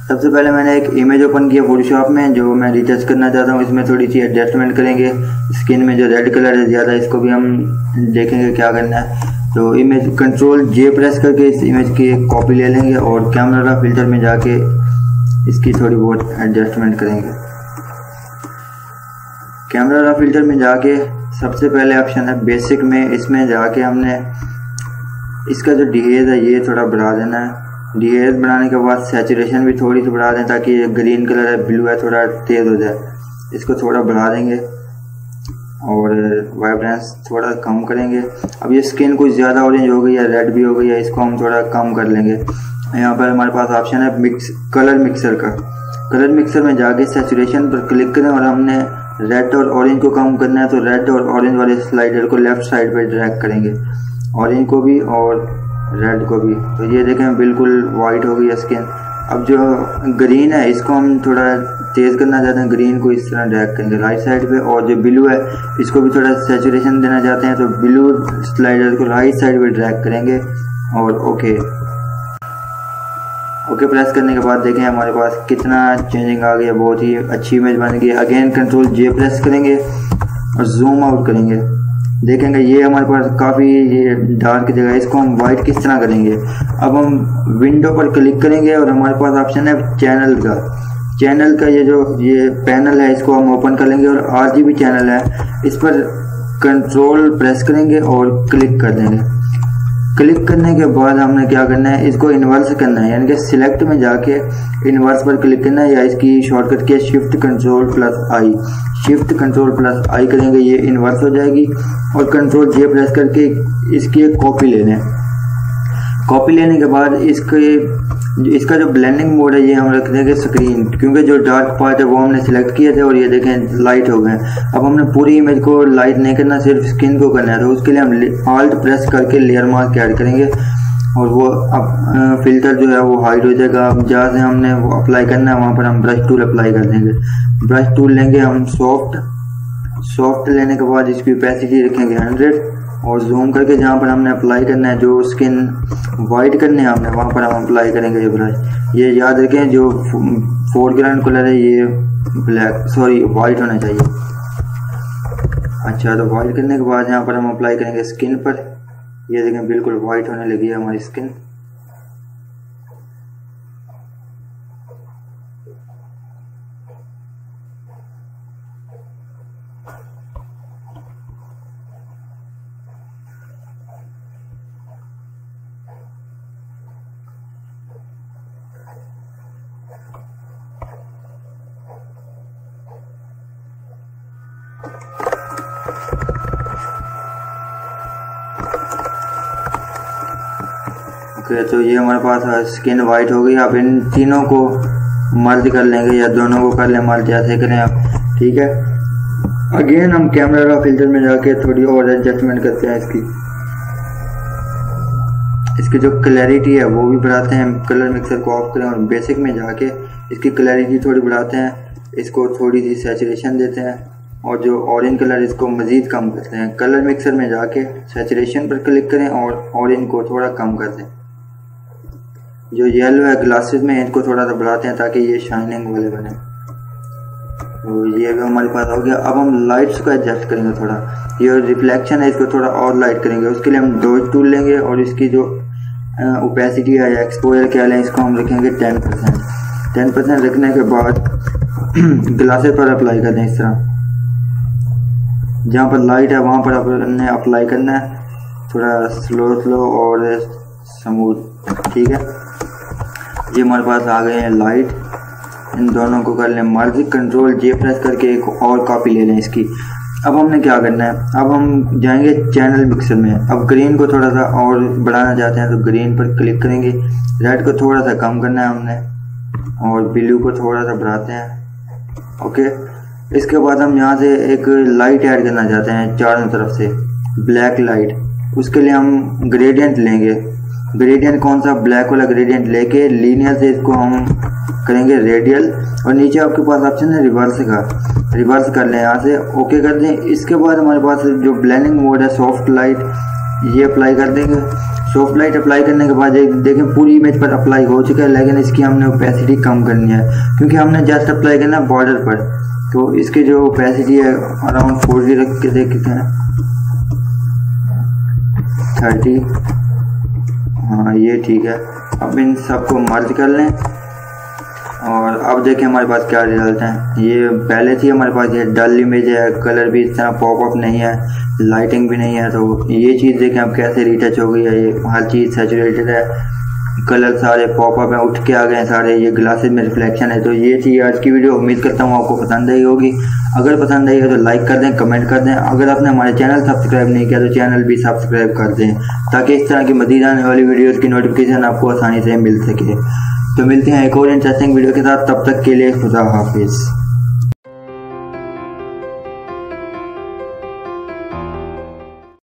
सबसे पहले मैंने एक इमेज ओपन किया फोटोशॉप में, जो मैं रिटच करना चाहता हूँ। इसमें थोड़ी सी एडजस्टमेंट करेंगे। स्किन में जो रेड कलर है ज़्यादा, इसको भी हम देखेंगे क्या करना है। तो इमेज कंट्रोल जे प्रेस करके इस इमेज की एक कॉपी ले लेंगे और कैमरा रॉ फिल्टर में जाके इसकी थोड़ी बहुत एडजस्टमेंट करेंगे। कैमरा रॉ फिल्टर में जाके सबसे पहले ऑप्शन है बेसिक में, इसमें जाके हमने इसका जो डिहेज है ये थोड़ा बढ़ा देना है। डिहेज बढ़ाने के बाद सैचुरेशन भी थोड़ी सी बढ़ा दें ताकि ये ग्रीन कलर है, ब्लू है, थोड़ा तेज़ हो जाए। इसको थोड़ा बढ़ा देंगे और वाइब्रेंस थोड़ा कम करेंगे। अब ये स्किन कुछ ज़्यादा ऑरेंज हो गई है, रेड भी हो गई है, इसको हम थोड़ा कम कर लेंगे। यहाँ पर हमारे पास ऑप्शन है कलर मिक्सर का। कलर मिक्सर में जाके सैचुरेशन पर क्लिक करें और हमने रेड और ऑरेंज को कम करना है, तो रेड और ऑरेंज वाले स्लाइडर को लेफ्ट साइड पर ड्रैग करेंगे, ऑरेंज को भी और रेड को भी। तो ये देखें बिल्कुल वाइट हो गई है स्किन। अब जो ग्रीन है इसको हम थोड़ा तेज़ करना चाहते हैं, ग्रीन को इस तरह ड्रैग करेंगे राइट साइड पे। और जो ब्लू है इसको भी थोड़ा सैचुरेशन देना चाहते हैं, तो ब्लू स्लाइडर को राइट साइड पे ड्रैग करेंगे और ओके प्रेस करने के बाद देखें हमारे पास कितना चेंजिंग आ गया, बहुत ही अच्छी इमेज बन गई। अगेन कंट्रोल जे प्रेस करेंगे और जूम आउट करेंगे, देखेंगे ये हमारे पास काफ़ी ये डार्क जगह है। इसको हम वाइट किस तरह करेंगे। अब हम विंडो पर क्लिक करेंगे और हमारे पास ऑप्शन है चैनल का ये पैनल है, इसको हम ओपन कर लेंगे और RGB चैनल है, इस पर कंट्रोल प्रेस करेंगे और क्लिक कर देंगे। क्लिक करने के बाद हमने क्या करना है, इसको इन्वर्स करना है, यानी कि सिलेक्ट में जाके इन्वर्स पर क्लिक करना है, या इसकी शॉर्टकट की है शिफ्ट कंट्रोल प्लस आई करेंगे, ये इन्वर्स हो जाएगी। और कंट्रोल जे प्रेस करके इसकी एक कॉपी ले लें। कॉपी लेने के बाद इसका जो ब्लेंडिंग मोड है ये हम रख देंगे स्क्रीन, क्योंकि जो डार्क पार्ट है वो हमने सिलेक्ट किए थे और ये देखें लाइट हो गए। अब हमने पूरी इमेज को लाइट नहीं करना, सिर्फ स्किन को करना है, तो उसके लिए हम ऑल्ट प्रेस करके लेयर मार्क ऐड करेंगे और वो अब फिल्टर जो है वो हाइड हो जाएगा। अब जहाँ से हमने वो अप्लाई करना है वहाँ पर हम ब्रश टूल अप्लाई कर देंगे। ब्रश टूल लेंगे हम सॉफ्ट लेने के बाद इसकी ओपेसिटी रखेंगे 100 और जूम करके जहाँ पर हमने अप्लाई करना है, जो स्किन वाइट करने है हमने, वहाँ पर हम अप्लाई करेंगे ये ब्रश। ये याद रखें जो फोरग्राउंड कलर है ये वाइट होना चाहिए। अच्छा, तो वाइट करने के बाद यहाँ पर हम अप्लाई करेंगे स्किन पर, ये देखें बिल्कुल वाइट होने लगी है हमारी स्किन। ओके, तो ये हमारे पास स्किन वाइट हो गई। अब इन तीनों को मर्ज कर लेंगे या दोनों को कर लें मर्ज, जैसे करें आप, ठीक है। अगेन हम कैमरा रॉ फिल्टर में जाके थोड़ी और एडजस्टमेंट करते हैं इसकी जो क्लैरिटी है वो भी बढ़ाते हैं। कलर मिक्सर को ऑफ करें और बेसिक में जाके इसकी क्लैरिटी थोड़ी बढ़ाते हैं, इसको थोड़ी सी सैचुरेशन देते हैं और जो ऑरेंज कलर इसको मज़ीद कम करते हैं। कलर मिक्सर में जाके सैचुरेशन पर क्लिक करें और ऑरेंज को थोड़ा कम कर दें। जो येलो है ग्लासेस में इनको थोड़ा सा बढ़ाते हैं ताकि ये शाइनिंग वाले बने। तो ये भी हमारे पास हो गया। अब हम लाइट्स को एडजस्ट करेंगे थोड़ा, ये रिफ्लेक्शन है इसको थोड़ा और लाइट करेंगे। उसके लिए हम डॉज टूल लेंगे और इसकी जो ओपेसिटी है या एक्सपोजर क्या लें, इसको हम रखेंगे 10% रखने के बाद ग्लासेस पर अप्लाई कर दें। इस तरह जहाँ पर लाइट है वहाँ पर आपने अप्लाई करना है, थोड़ा स्लो और स्मूथ, ठीक है। ये हमारे पास आ गए हैं लाइट, इन दोनों को कर लें मर्ज। कंट्रोल जे प्रेस करके एक और कॉपी ले लें इसकी। अब हमने क्या करना है, अब हम जाएंगे चैनल मिक्सर में। अब ग्रीन को थोड़ा सा और बढ़ाना चाहते हैं तो ग्रीन पर क्लिक करेंगे, रेड को थोड़ा सा कम करना है हमने और ब्लू को थोड़ा सा बढ़ाते हैं। ओके, इसके बाद हम यहाँ से एक लाइट ऐड करना चाहते हैं चारों तरफ से, ब्लैक लाइट। उसके लिए हम ग्रेडियंट लेंगे। ग्रेडियंट कौन सा, ब्लैक वाला ग्रेडियंट लेके लीनियर से इसको हम करेंगे रेडियल और नीचे आपके पास ऑप्शन है रिवर्स का, रिवर्स कर लें यहाँ से, ओके कर दें। इसके बाद हमारे पास जो ब्लेंडिंग मोड है सॉफ्ट लाइट, ये अप्लाई कर देंगे। सॉफ्ट लाइट अप्लाई करने के बाद देखें पूरी इमेज पर अप्लाई हो चुका है, लेकिन इसकी हमने ओपेसिटी कम करनी है क्योंकि हमने जस्ट अप्लाई करना है बॉर्डर पर। तो इसकी जो ओपेसिटी है अराउंड 40 रख के देखते हैं, 30। हाँ ये ठीक है। अब इन सबको मर्ज कर लें और अब देखें हमारे पास क्या रिजल्ट है। ये पहले थी हमारे पास ये डल इमेज है, कलर भी इस तरह पॉपअप नहीं है, लाइटिंग भी नहीं है। तो ये चीज़ देखें अब कैसे रिटच हो गई है, ये हर चीज़ सैचुरेटेड है, कलर सारे पॉपअप हैं, उठ के आ गए हैं सारे, ये ग्लासेस में रिफ्लेक्शन है। तो ये थी आज की वीडियो, उम्मीद करता हूँ आपको पसंद आई होगी। अगर पसंद आई है तो लाइक कर दें, कमेंट कर दें। अगर आपने हमारे चैनल सब्सक्राइब नहीं किया तो चैनल भी सब्सक्राइब कर दें ताकि इस तरह की मज़ीद आने वाली वीडियोज़ की नोटिफिकेशन आपको आसानी से मिल सके। तो मिलते हैं एक और इंटरेस्टिंग वीडियो के साथ, तब तक के लिए खुदा हाफिज़।